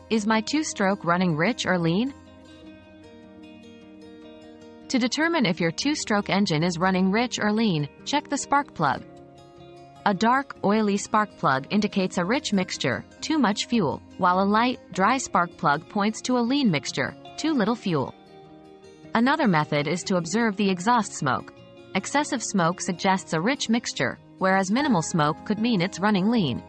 Is my two-stroke running rich or lean? To determine if your two-stroke engine is running rich or lean, check the spark plug. A dark, oily spark plug indicates a rich mixture, too much fuel, while a light, dry spark plug points to a lean mixture, too little fuel. Another method is to observe the exhaust smoke. Excessive smoke suggests a rich mixture, whereas minimal smoke could mean it's running lean.